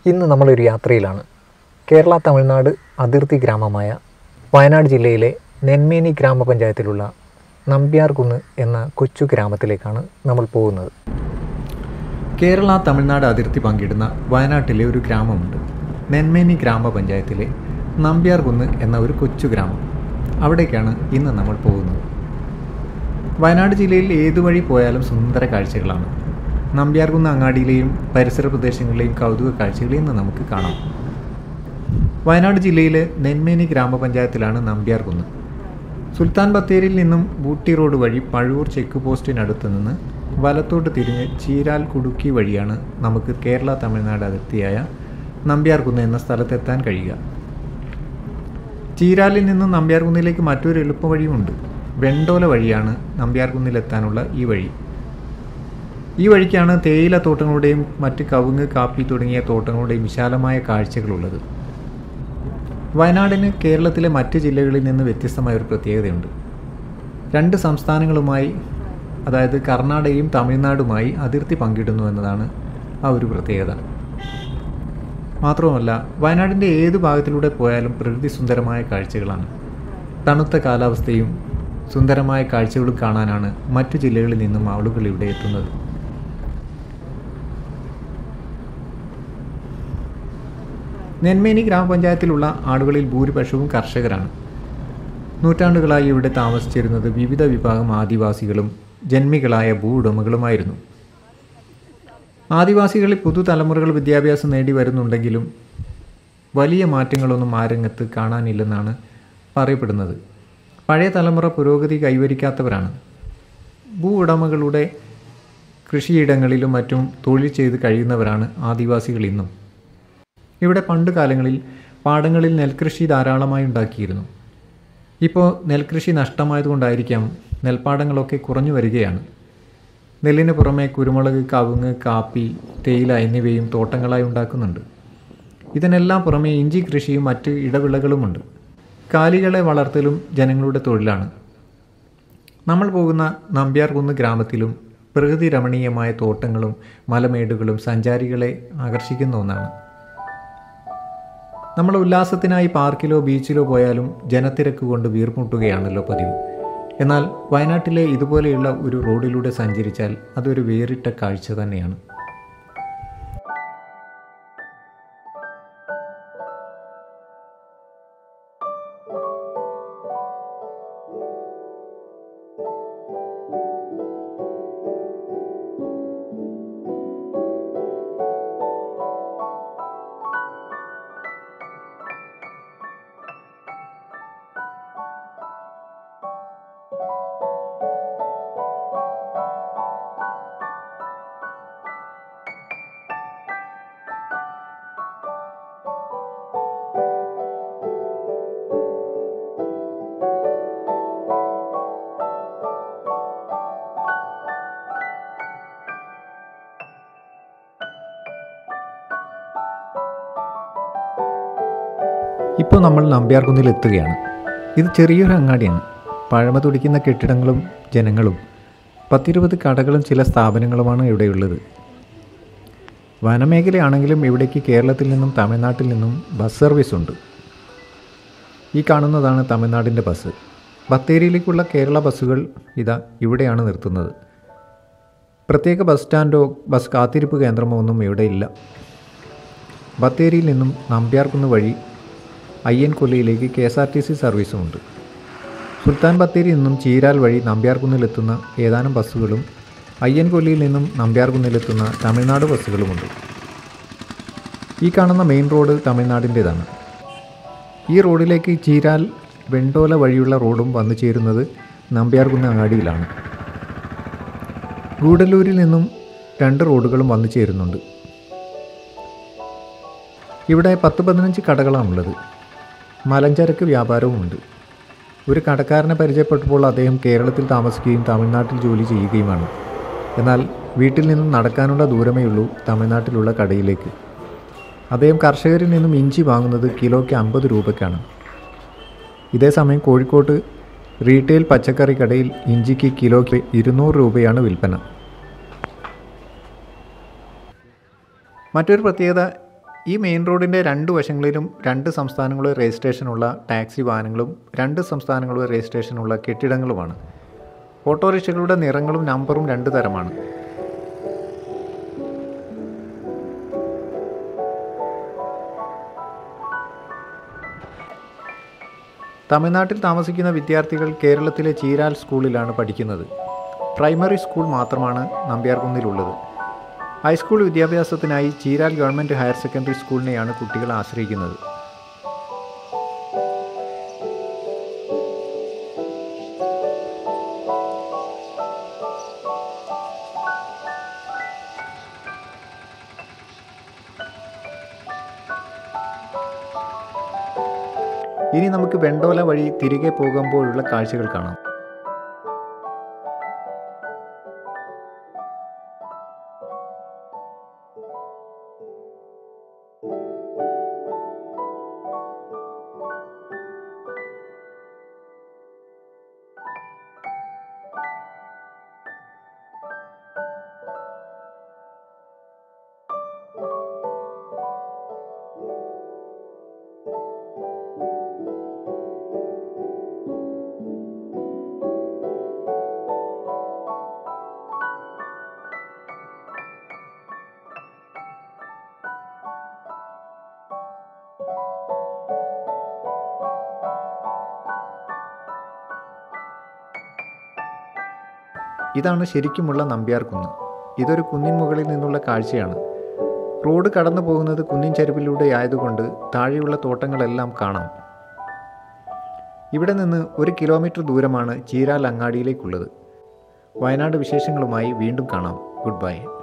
ഇന്ന് നമ്മളൊരു യാത്രയിലാണ്. കേരള തമിഴ്നാട് അതിർത്തി ഗ്രാമമായ വയനാട് ജില്ലയിലെ നെന്മേനി ഗ്രാമപഞ്ചായത്തിലുള്ള നമ്പ്യാർകുന്ന് എന്ന കൊച്ചു ഗ്രാമത്തിലേക്കാണ് നമ്മൾ പോകുന്നത്. കേരള തമിഴ്നാട് അതിർത്തി പങ്കിടുന്ന വയനാട്ടിലെ ഒരു ഗ്രാമമുണ്ട്. നെന്മേനി ഗ്രാമപഞ്ചായത്തിലെ നമ്പ്യാർകുന്ന് എന്ന ഒരു കൊച്ചു ഗ്രാമം. അവിടേക്കാണ് ഇന്ന് നമ്മൾ പോകുന്നത്. വയനാട് ജില്ലയിൽ ഏതു വഴി പോയാലും സുന്ദര കാഴ്ചകളാണ്. നമ്പ്യാർകുന്ന് അങ്ങാടിയിലെയും പരിസര പ്രദേശങ്ങളിലെയും കൗതുക കാഴ്ചകൾ ഇന്ന് നമുക്ക് കാണാം. വയനാട് ജില്ലയിലെ നെന്മേനി ഗ്രാമപഞ്ചായത്തിലാണ് നമ്പ്യാർകുന്ന്. സുൽത്താൻ ബത്തേരിയിൽ നിന്നും ഊട്ടി റോഡ് വഴി പഴൂർ ചെക്ക് പോസ്റ്റിനടുത്ത് നിന്ന് വലത്തോട്ട് തിരിഞ്ഞ് ചീരാൽ കുടുക്കി വഴിയാണ് നമുക്ക് കേരള തമിഴ്നാട് അതിർത്തിയായ നമ്പ്യാർകുന്ന് എന്ന സ്ഥലത്തെത്താൻ കഴിയുക. ചീരാലിൽ നിന്നും നമ്പ്യാർകുന്നിലേക്ക് മറ്റൊരു എളുപ്പവഴിയുമുണ്ട്. വെണ്ടോല വഴിയാണ് നമ്പ്യാർകുന്നിലെത്താനുള്ള ഈ വഴി. ഈ വഴിക്കാണ് തേയില തോട്ടങ്ങളുടെയും മറ്റ് കവുങ്ങ്, കാപ്പി തുടങ്ങിയ തോട്ടങ്ങളുടെയും വിശാലമായ കാഴ്ചകളുള്ളത്. വയനാടിന് കേരളത്തിലെ മറ്റ് ജില്ലകളിൽ നിന്ന് വ്യത്യസ്തമായ ഒരു പ്രത്യേകതയുണ്ട്. രണ്ട് സംസ്ഥാനങ്ങളുമായി, അതായത് കർണാടകയും തമിഴ്നാടുമായി അതിർത്തി പങ്കിടുന്നു എന്നതാണ് ആ ഒരു പ്രത്യേകത. മാത്രവുമല്ല, വയനാടിൻ്റെ ഏത് ഭാഗത്തിലൂടെ പോയാലും പ്രകൃതി സുന്ദരമായ കാഴ്ചകളാണ്. തണുത്ത കാലാവസ്ഥയും സുന്ദരമായ കാഴ്ചകളും കാണാനാണ് മറ്റു ജില്ലകളിൽ നിന്നും ആളുകൾ ഇവിടെ എത്തുന്നത്. നെന്മേനി ഗ്രാമപഞ്ചായത്തിലുള്ള ആളുകളിൽ ഭൂരിപക്ഷവും കർഷകരാണ്. നൂറ്റാണ്ടുകളായി ഇവിടെ താമസിച്ചിരുന്നത് വിവിധ വിഭാഗം ആദിവാസികളും ജന്മികളായ ഭൂവുടമകളുമായിരുന്നു. ആദിവാസികളിൽ പുതുതലമുറകൾ വിദ്യാഭ്യാസം നേടി വരുന്നുണ്ടെങ്കിലും വലിയ മാറ്റങ്ങളൊന്നും ആ രംഗത്ത് കാണാനില്ലെന്നാണ് പറയപ്പെടുന്നത്. പഴയ തലമുറ പുരോഗതി കൈവരിക്കാത്തവരാണ്. ഭൂ ഉടമകളുടെ കൃഷിയിടങ്ങളിലും മറ്റും തൊഴിൽ ചെയ്ത് കഴിയുന്നവരാണ് ആദിവാസികൾ ഇന്നും. ഇവിടെ പണ്ട് കാലങ്ങളിൽ പാടങ്ങളിൽ നെൽകൃഷി ധാരാളമായി ഉണ്ടാക്കിയിരുന്നു. ഇപ്പോൾ നെൽകൃഷി നഷ്ടമായതുകൊണ്ടായിരിക്കാം നെൽപ്പാടങ്ങളൊക്കെ കുറഞ്ഞു വരികയാണ്. നെല്ലിന് പുറമെ കുരുമുളക്, കവുങ്ങ്, കാപ്പി, തേയില എന്നിവയും തോട്ടങ്ങളായി ഉണ്ടാക്കുന്നുണ്ട്. ഇതിനെല്ലാം പുറമെ ഇഞ്ചി കൃഷിയും മറ്റ് ഇടവിളകളുമുണ്ട്. കാലികളെ വളർത്തലും ജനങ്ങളുടെ തൊഴിലാണ്. നമ്മൾ പോകുന്ന നമ്പ്യാർകുന്ന് ഗ്രാമത്തിലും പ്രകൃതി രമണീയമായ തോട്ടങ്ങളും മലമേടുകളും സഞ്ചാരികളെ ആകർഷിക്കുന്ന ഒന്നാണ്. നമ്മൾ ഉല്ലാസത്തിനായി പാർക്കിലോ ബീച്ചിലോ പോയാലും ജനത്തിരക്ക് കൊണ്ട് വീർമുട്ടുകയാണല്ലോ പതിവ്. എന്നാൽ വയനാട്ടിലെ ഇതുപോലെയുള്ള ഒരു റോഡിലൂടെ സഞ്ചരിച്ചാൽ അതൊരു വേറിട്ട കാഴ്ച തന്നെയാണ്. ഇപ്പോൾ നമ്മൾ നമ്പ്യാർകുന്നിൽ എത്തുകയാണ്. ഇത് ചെറിയൊരു അങ്ങാടിയാണ്. പഴമ തുടിക്കുന്ന കെട്ടിടങ്ങളും ജനങ്ങളും 10-20 കടകളും ചില സ്ഥാപനങ്ങളുമാണ് ഇവിടെയുള്ളത്. വനമേഖലയാണെങ്കിലും ഇവിടേക്ക് കേരളത്തിൽ നിന്നും തമിഴ്നാട്ടിൽ നിന്നും ബസ് സർവീസ് ഉണ്ട്. ഈ കാണുന്നതാണ് തമിഴ്നാടിൻ്റെ ബസ്. ബത്തേരിയിലേക്കുള്ള കേരള ബസ്സുകൾ ഇതാ ഇവിടെയാണ് നിർത്തുന്നത്. പ്രത്യേക ബസ് സ്റ്റാൻഡോ ബസ് കാത്തിരിപ്പ് കേന്ദ്രമോ ഒന്നും ഇവിടെ ഇല്ല. ബത്തേരിയിൽ നിന്നും നമ്പ്യാർകുന്ന് വഴി അയ്യൻകൊല്ലിയിലേക്ക് KSRTC സർവീസുമുണ്ട്. സുൽത്താൻ ബത്തേരിയിൽ നിന്നും ചീരാൽ വഴി നമ്പ്യാർകുന്നിലെത്തുന്ന ഏതാനും ബസ്സുകളും അയ്യൻകൊല്ലിയിൽ നിന്നും നമ്പ്യാർകുന്നിലെത്തുന്ന തമിഴ്നാട് ബസ്സുകളുമുണ്ട്. ഈ കാണുന്ന മെയിൻ റോഡ് തമിഴ്നാടിൻ്റേതാണ്. ഈ റോഡിലേക്ക് ചീരാൽ, വെണ്ടോല വഴിയുള്ള റോഡും വന്നു ചേരുന്നത് നമ്പ്യാർകുന്ന് അങ്ങാടിയിലാണ്. ഗൂഡല്ലൂരിൽ നിന്നും 2 റോഡുകളും വന്നു ചേരുന്നുണ്ട്. ഇവിടെ 10-15 കടകളാണുള്ളത്. മലഞ്ചരക്ക് വ്യാപാരവുമുണ്ട്. ഒരു കടക്കാരനെ പരിചയപ്പെട്ടപ്പോൾ അദ്ദേഹം കേരളത്തിൽ താമസിക്കുകയും തമിഴ്നാട്ടിൽ ജോലി ചെയ്യുകയുമാണ്. എന്നാൽ വീട്ടിൽ നിന്നും നടക്കാനുള്ള ദൂരമേ ഉള്ളൂ തമിഴ്നാട്ടിലുള്ള കടയിലേക്ക്. അദ്ദേഹം കർഷകരിൽ നിന്നും ഇഞ്ചി വാങ്ങുന്നത് കിലോയ്ക്ക് 50 രൂപയ്ക്കാണ്. ഇതേസമയം കോഴിക്കോട്ട് റീറ്റെയിൽ പച്ചക്കറി കടയിൽ ഇഞ്ചിക്ക് കിലോയ്ക്ക് 200 രൂപയാണ് വിൽപ്പന. മറ്റൊരു പ്രത്യേകത ഈ മെയിൻ റോഡിൻ്റെ രണ്ട് വശങ്ങളിലും രണ്ട് സംസ്ഥാനങ്ങളിൽ രജിസ്ട്രേഷനുള്ള ടാക്സി വാഹനങ്ങളും രണ്ട് സംസ്ഥാനങ്ങളിൽ രജിസ്ട്രേഷനുള്ള കെട്ടിടങ്ങളുമാണ്. ഓട്ടോറിക്ഷകളുടെ നിറങ്ങളും നമ്പറും രണ്ട് തരമാണ്. തമിഴ്നാട്ടിൽ താമസിക്കുന്ന വിദ്യാർത്ഥികൾ കേരളത്തിലെ ചീരാൽ സ്കൂളിലാണ് പഠിക്കുന്നത്. പ്രൈമറി സ്കൂൾ മാത്രമാണ് നമ്പ്യാർകുന്നിലുള്ളത്. ഹൈസ്കൂൾ വിദ്യാഭ്യാസത്തിനായി ചീരാൽ ഗവൺമെൻറ് ഹയർ സെക്കൻഡറി സ്കൂളിനെയാണ് കുട്ടികൾ ആശ്രയിക്കുന്നത്. ഇനി നമുക്ക് വെണ്ടോല വഴി തിരികെ പോകുമ്പോഴുള്ള കാഴ്ചകൾ കാണാം. ഇതാണ് ശരിക്കുമുള്ള നമ്പ്യാർകുന്ന്. ഇതൊരു കുന്നിൻ മുകളിൽ നിന്നുള്ള കാഴ്ചയാണ്. റോഡ് കടന്നു പോകുന്നത് കുന്നിൻ ചരിവിലൂടെ ആയതുകൊണ്ട് താഴെയുള്ള തോട്ടങ്ങളെല്ലാം കാണാം. ഇവിടെ നിന്ന് 1 കിലോമീറ്റർ ദൂരമാണ് ചീരാൽ അങ്ങാടിയിലേക്കുള്ളത്. വയനാട് വിശേഷങ്ങളുമായി വീണ്ടും കാണാം. Good by.